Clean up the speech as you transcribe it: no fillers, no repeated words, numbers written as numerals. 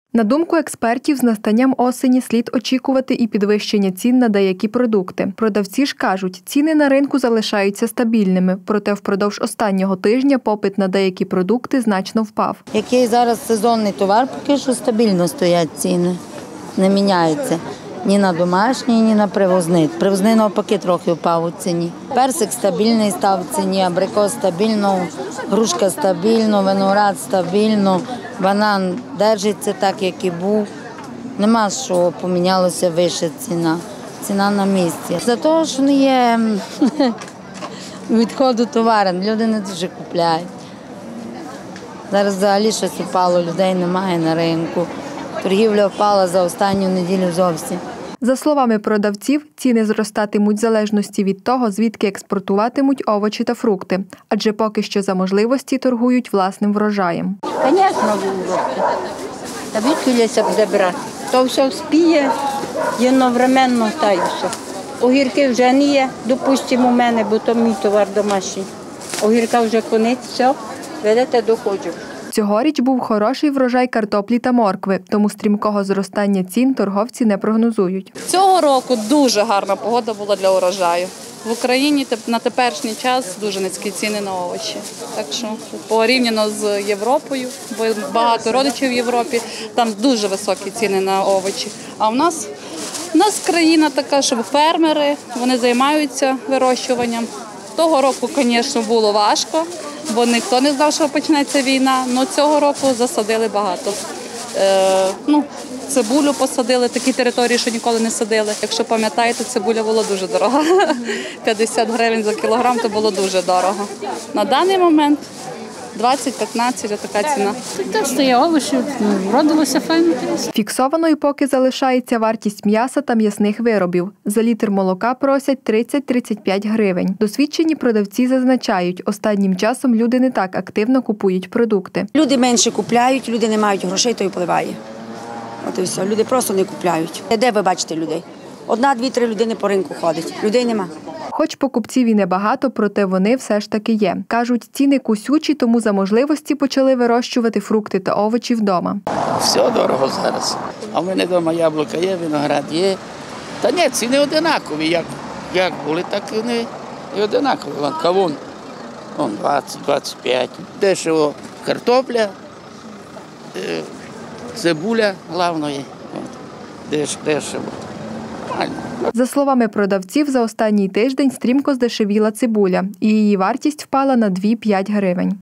На думку експертів, з настанням осені слід очікувати і підвищення цін на деякі продукти. Продавці ж кажуть, ціни на ринку залишаються стабільними, проте впродовж останнього тижня попит на деякі продукти значно впав. Який зараз сезонний товар, поки що стабільно стоять ціни, не міняються. Ні на домашній, ні на привозний. Привозний навпаки трохи впав у ціні. Персик стабільний став в ціні, абрикос стабільно, грушка стабільно, виноград стабільно, банан держиться так, як і був. Нема що помінялося вище ціна. Ціна на місці. За того, що не є відходу товарин, люди не дуже купляють. Зараз взагалі щось впало, людей немає на ринку. Торгівля впала за останню неділю зовсім. За словами продавців, ціни зростатимуть в залежності від того, звідки експортуватимуть овочі та фрукти, адже поки що за можливості торгують власним врожаєм. Звісно, виросте. Та відкіляся буде брати. То все спіє, єдновременно та й все. Огірки вже не є, допустимо, у мене, бо то мій товар домашній. Огірка вже конець, все, видите, доходжу. Цьогоріч був хороший врожай картоплі та моркви, тому стрімкого зростання цін торговці не прогнозують. Цього року дуже гарна погода була для урожаю. В Україні на теперішній час дуже низькі ціни на овочі. Так що порівняно з Європою, бо багато родичів в Європі, там дуже високі ціни на овочі. А в нас країна така, що фермери, вони займаються вирощуванням. Того року, звісно, було важко, бо ніхто не знав, що почнеться війна, але цього року засадили багато. Цибулю посадили, такі території, що ніколи не садили. Якщо пам'ятаєте, цибуля була дуже дорога. 50 гривень за кілограм – то було дуже дорого. На даний момент 20-15 – така ціна. Тестує овочі, вродилося файно. Фіксованою поки залишається вартість м'яса та м'ясних виробів. За літр молока просять 30-35 гривень. Досвідчені продавці зазначають, останнім часом люди не так активно купують продукти. Люди менше купляють, люди не мають грошей, то й поливає. От і все. Люди просто не купляють. Де ви бачите людей? Одна, дві, три людини по ринку ходить. Людей нема. Хоч покупців і небагато, проте вони все ж таки є. Кажуть, ціни кусючі, тому за можливості почали вирощувати фрукти та овочі вдома. Все дорого зараз. А в мене вдома яблука є, виноград є. Та ні, ціни одинакові. Як були, так і одинакові. Кавун 20-25. Дешево картопля, цибуля, головне, дешево. За словами продавців, за останній тиждень стрімко здешевіла цибуля, і її вартість впала на 2-5 гривень.